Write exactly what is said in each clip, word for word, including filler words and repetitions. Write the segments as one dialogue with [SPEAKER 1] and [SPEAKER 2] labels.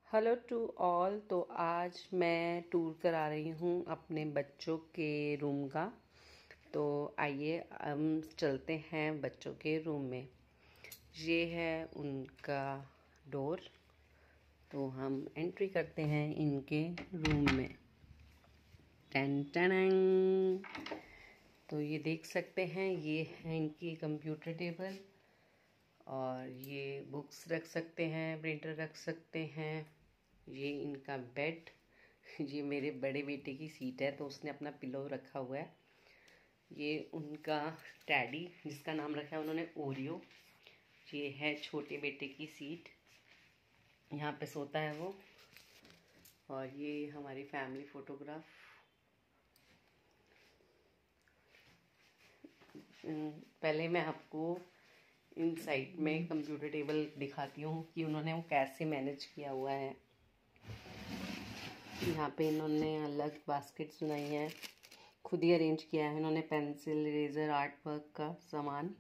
[SPEAKER 1] Hello to all. तो आज मैं टूर करा रही हूँ अपने बच्चों के रूम का। तो आइए हम चलते हैं बच्चों के रूम में। ये है उनका डोर। तो हम एंट्री करते हैं इनके रूम में। टन टन। तो ये देख सकते हैं, ये है इनकी कंप्यूटर टेबल और ये बुक्स रख सकते हैं, प्रिंटर रख सकते हैं। ये इनका बेड। ये मेरे बड़े बेटे की सीट है तो उसने अपना पिलो रखा हुआ है। ये उनका टैडी जिसका नाम रखा है उन्होंने ओरियो। ये है छोटे बेटे की सीट, यहाँ पे सोता है वो। और ये हमारी फैमिली फोटोग्राफ। पहले मैं आपको इन साइड में कंप्यूटर टेबल दिखाती हूँ कि उन्होंने वो कैसे मैनेज किया हुआ है। यहाँ पे इन्होंने अलग बास्केट्स बनाई हैं, खुद ही अरेंज किया है इन्होंने पेंसिल, इरेजर, आर्ट वर्क का सामान।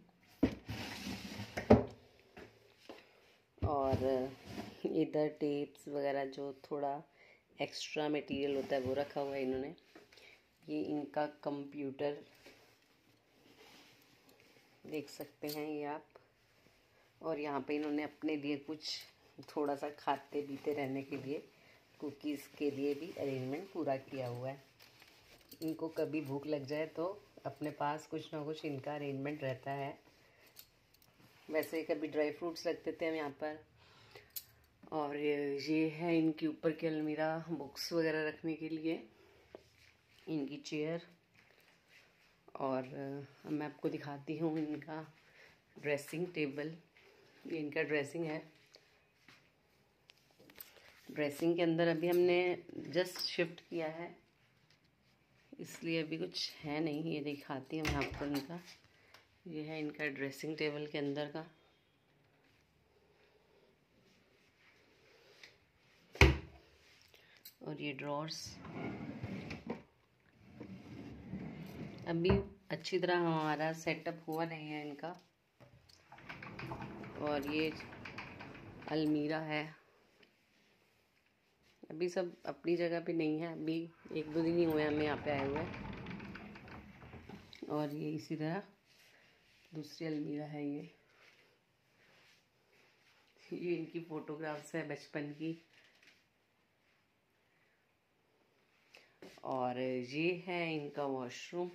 [SPEAKER 1] और इधर टेप्स वगैरह जो थोड़ा एक्स्ट्रा मटेरियल होता है वो रखा हुआ है इन्होंने। ये इनका कंप्यूटर देख सकते हैं ये आप। और यहाँ पे इन्होंने अपने लिए कुछ थोड़ा सा खाते पीते रहने के लिए कुकीज़ के लिए भी अरेंजमेंट पूरा किया हुआ है। इनको कभी भूख लग जाए तो अपने पास कुछ ना कुछ इनका अरेंजमेंट रहता है। वैसे कभी ड्राई फ्रूट्स रख देते हैं यहाँ पर। और ये है इनके ऊपर की अलमीरा बुक्स वगैरह रखने के लिए, इनकी चेयर। और मैं आपको दिखाती हूँ इनका ड्रेसिंग टेबल। ये इनका ड्रेसिंग है। ड्रेसिंग के अंदर अभी हमने जस्ट शिफ्ट किया है, इसलिए अभी कुछ है नहीं। ये दिखाती हूँ मैं आपको इनका। ये है इनका ड्रेसिंग टेबल के अंदर का। और ये ड्रॉर्स अभी अच्छी तरह हमारा सेटअप हुआ नहीं है इनका। और ये अलमीरा है, अभी सब अपनी जगह पे नहीं है। अभी एक दो दिन ही हुए हमें यहाँ पे आए हुए। और ये इसी तरह दूसरी अलमीरा है। ये ये इनकी फोटोग्राफ्स है बचपन की। और ये है इनका वॉशरूम।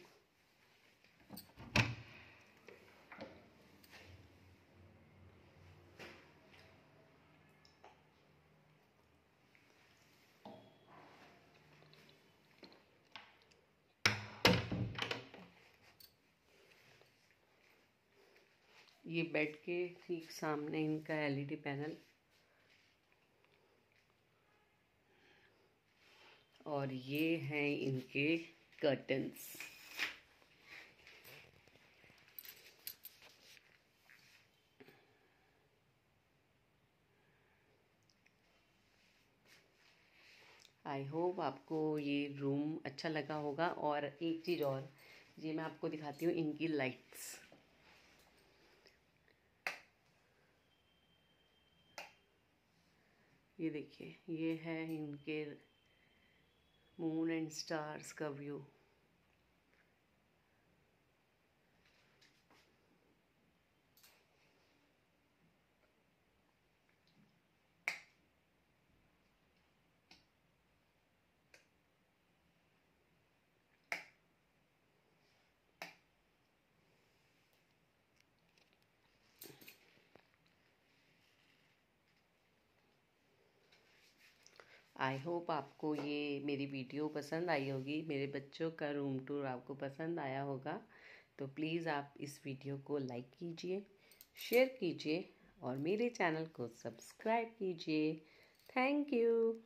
[SPEAKER 1] ये बेड के ठीक सामने इनका एलईडी पैनल। और ये हैं इनके कर्टन्स। आई होप आपको ये रूम अच्छा लगा होगा। और एक चीज़ और, ये मैं आपको दिखाती हूँ इनकी लाइट्स। ये देखिए, ये है इनके मून एंड स्टार्स का व्यू। आई होप आपको ये मेरी वीडियो पसंद आई होगी, मेरे बच्चों का रूम टूर आपको पसंद आया होगा। तो प्लीज़ आप इस वीडियो को लाइक कीजिए, शेयर कीजिए और मेरे चैनल को सब्सक्राइब कीजिए। Thank you.